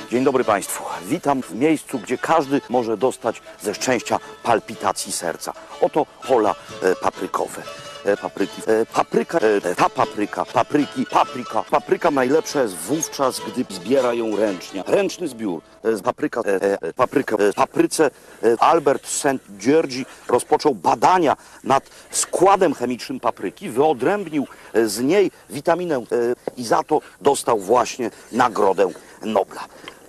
Dzień dobry Państwu. Witam w miejscu, gdzie każdy może dostać ze szczęścia palpitacji serca. Oto pola paprykowe. Papryka najlepsza jest wówczas, gdy zbiera ją ręcznie. Ręczny zbiór z papryce Albert St. George rozpoczął badania nad składem chemicznym papryki, wyodrębnił z niej witaminę i za to dostał właśnie Nagrodę Nobla.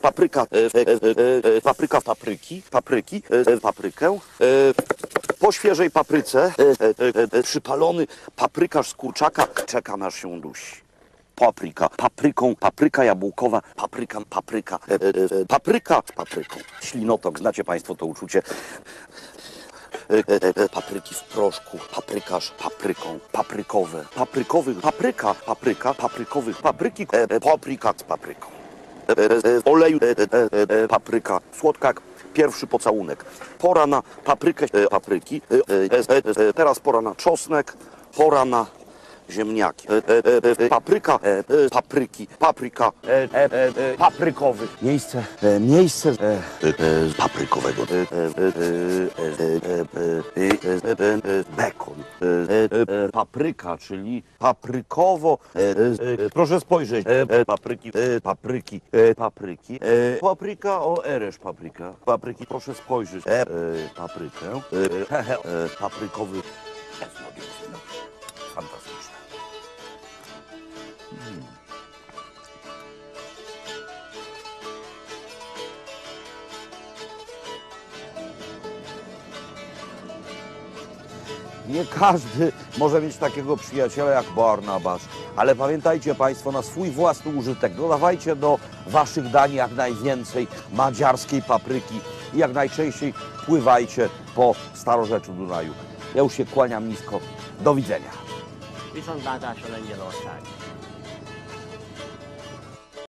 Paprykę. Po świeżej papryce przypalony paprykarz z kurczaka czeka na się dusi. Papryka jabłkowa, papryka z papryką. Ślinotok, znacie Państwo to uczucie. Papryki w proszku, paprykarz papryką, papryki z papryką. Oleju papryka, słodka jak pierwszy pocałunek. Pora na papryki, teraz pora na czosnek, pora na ziemniaki. Paprykowy. Miejsce paprykowego. Bekon. Papryka, czyli paprykowo. Proszę spojrzeć. Papryka, o eresz papryka. Papryki, proszę spojrzeć. Paprykę. Paprykowy. Fantastyczne. Nie każdy może mieć takiego przyjaciela jak Barnabasz, ale pamiętajcie Państwo, na swój własny użytek dodawajcie do Waszych dań jak najwięcej madziarskiej papryki i jak najczęściej pływajcie po starorzeczu Dunaju. Ja już się kłaniam nisko. Do widzenia. Wisząc bada szalenie loszak.